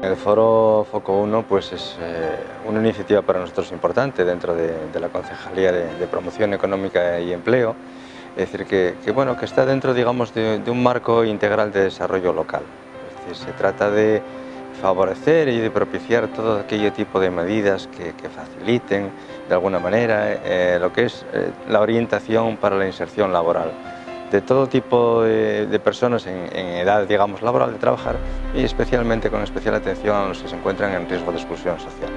El foro Foco 1 pues es una iniciativa para nosotros importante dentro de la Concejalía de Promoción Económica y Empleo, es decir, que está dentro, digamos, de un marco integral de desarrollo local. Es decir, se trata de favorecer y de propiciar todo aquello tipo de medidas que faciliten de alguna manera lo que es la orientación para la inserción laboral de todo tipo de personas en edad, digamos, laboral de trabajar, y especialmente con especial atención a los que se encuentran en riesgo de exclusión social.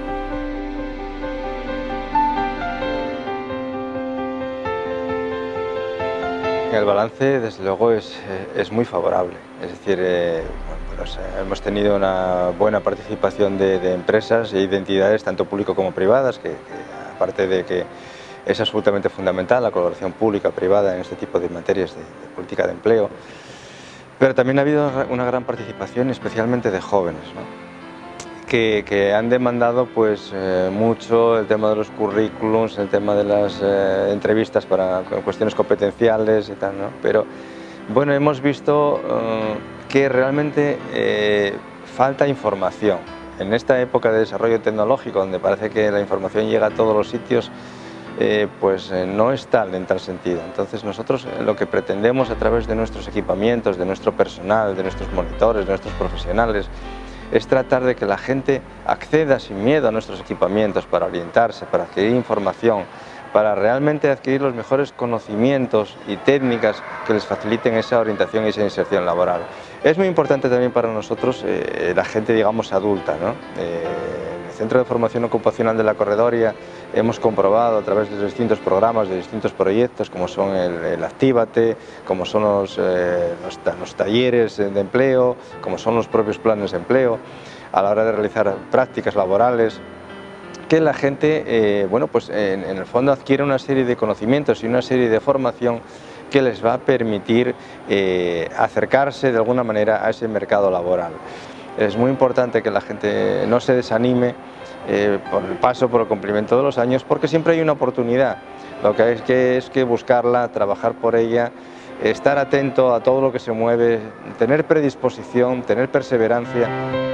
El balance, desde luego, es muy favorable. Es decir, hemos tenido una buena participación de empresas e identidades, tanto público como privadas, que aparte de que es absolutamente fundamental la colaboración pública-privada en este tipo de materias de política de empleo, pero también ha habido una gran participación, especialmente de jóvenes, ¿no? que han demandado pues, mucho el tema de los currículums, el tema de las entrevistas para cuestiones competenciales y tal, ¿no? Pero bueno, hemos visto que realmente falta información. En esta época de desarrollo tecnológico, donde parece que la información llega a todos los sitios, no es tal en tal sentido. Entonces nosotros lo que pretendemos a través de nuestros equipamientos, de nuestro personal, de nuestros monitores, de nuestros profesionales, es tratar de que la gente acceda sin miedo a nuestros equipamientos para orientarse, para adquirir información, para realmente adquirir los mejores conocimientos y técnicas que les faciliten esa orientación y esa inserción laboral. Es muy importante también para nosotros la gente, digamos, adulta, ¿no? En el Centro de Formación Ocupacional de la Corredoria hemos comprobado a través de distintos programas, de distintos proyectos, como son el Actívate, como son los talleres de empleo, como son los propios planes de empleo, a la hora de realizar prácticas laborales, que la gente, en el fondo adquiere una serie de conocimientos y una serie de formación que les va a permitir acercarse de alguna manera a ese mercado laboral. Es muy importante que la gente no se desanime por el paso, por el cumplimiento de los años, porque siempre hay una oportunidad. Lo que hay es que buscarla, trabajar por ella, estar atento a todo lo que se mueve, tener predisposición, tener perseverancia.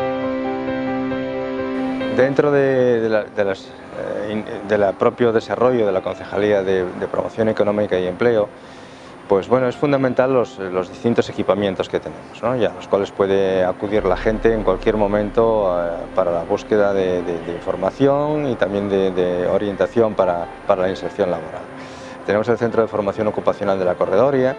Dentro del propio desarrollo de la Concejalía de Promoción Económica y Empleo, pues bueno, es fundamental los distintos equipamientos que tenemos, ¿no? Y a los cuales puede acudir la gente en cualquier momento para la búsqueda de información y también de orientación para la inserción laboral. Tenemos el Centro de Formación Ocupacional de la Corredoria,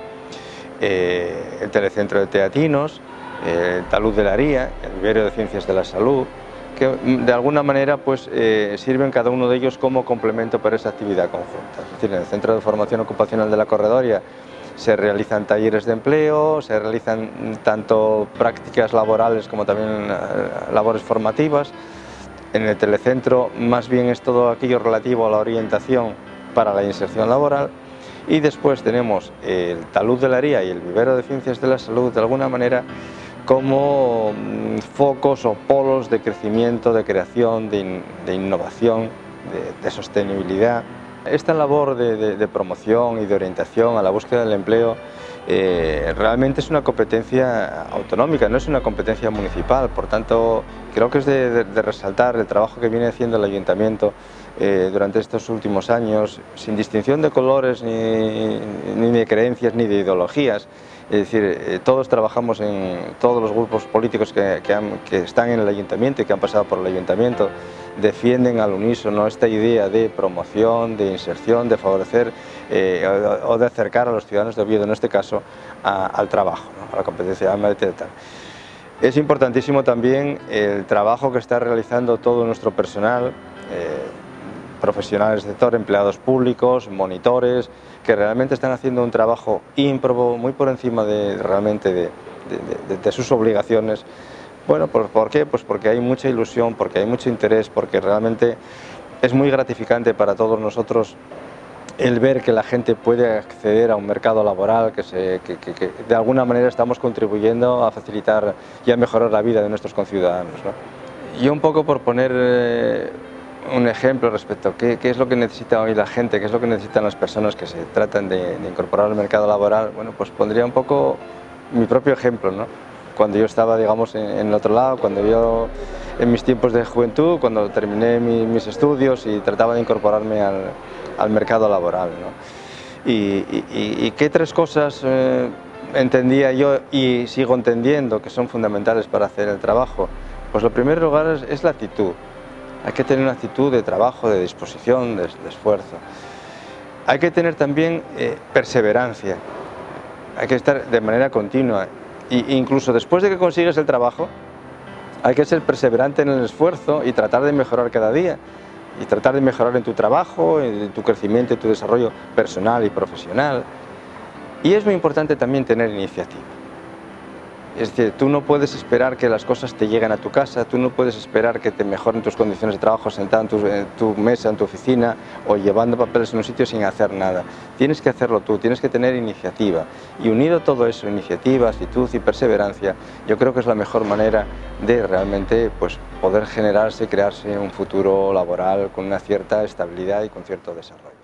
el Telecentro de Teatinos, el Talud de la Ría, el Vivero de Ciencias de la Salud, que de alguna manera pues, sirven cada uno de ellos como complemento para esa actividad conjunta. Es decir, en el Centro de Formación Ocupacional de la Corredoria se realizan talleres de empleo, se realizan tanto prácticas laborales como también labores formativas. En el telecentro más bien es todo aquello relativo a la orientación para la inserción laboral, y después tenemos el Talud de la Ría y el Vivero de Ciencias de la Salud de alguna manera como focos o polos de crecimiento, de creación, de innovación, de sostenibilidad. Esta labor de promoción y de orientación a la búsqueda del empleo realmente es una competencia autonómica, no es una competencia municipal. Por tanto, creo que es de resaltar el trabajo que viene haciendo el Ayuntamiento durante estos últimos años, sin distinción de colores, ni de creencias, ni de ideologías. Es decir, todos trabajamos en todos los grupos políticos que están en el Ayuntamiento y que han pasado por el Ayuntamiento, defienden al unísono esta idea de promoción, de inserción, de favorecer o de acercar a los ciudadanos de Oviedo, en este caso, al trabajo, ¿no? A la competencia tal. Es importantísimo también el trabajo que está realizando todo nuestro personal, profesionales del sector, empleados públicos, monitores, que realmente están haciendo un trabajo ímprobo, muy por encima de sus obligaciones. Bueno, ¿por qué? Pues porque hay mucha ilusión, porque hay mucho interés, porque realmente es muy gratificante para todos nosotros el ver que la gente puede acceder a un mercado laboral, que de alguna manera estamos contribuyendo a facilitar y a mejorar la vida de nuestros conciudadanos, ¿no? Y un poco por poner un ejemplo respecto a qué es lo que necesita hoy la gente, qué es lo que necesitan las personas que se tratan de incorporar al mercado laboral, bueno, pues pondría un poco mi propio ejemplo, ¿no? cuando yo estaba, digamos, en el otro lado, cuando yo, en mis tiempos de juventud, cuando terminé mis estudios y trataba de incorporarme al mercado laboral, ¿no? Y qué tres cosas entendía yo y sigo entendiendo que son fundamentales para hacer el trabajo. Pues lo primero lugar es la actitud. Hay que tener una actitud de trabajo, de disposición, de esfuerzo. Hay que tener también perseverancia. Hay que estar de manera continua. Incluso después de que consigues el trabajo, hay que ser perseverante en el esfuerzo y tratar de mejorar cada día. Y tratar de mejorar en tu trabajo, en tu crecimiento, en tu desarrollo personal y profesional. Y es muy importante también tener iniciativa. Es decir, tú no puedes esperar que las cosas te lleguen a tu casa, tú no puedes esperar que te mejoren tus condiciones de trabajo sentado en tu mesa, en tu oficina o llevando papeles en un sitio sin hacer nada. Tienes que hacerlo tú, tienes que tener iniciativa. Y unido todo eso, iniciativa, actitud y perseverancia, yo creo que es la mejor manera de realmente pues, poder generarse, crearse un futuro laboral con una cierta estabilidad y con cierto desarrollo.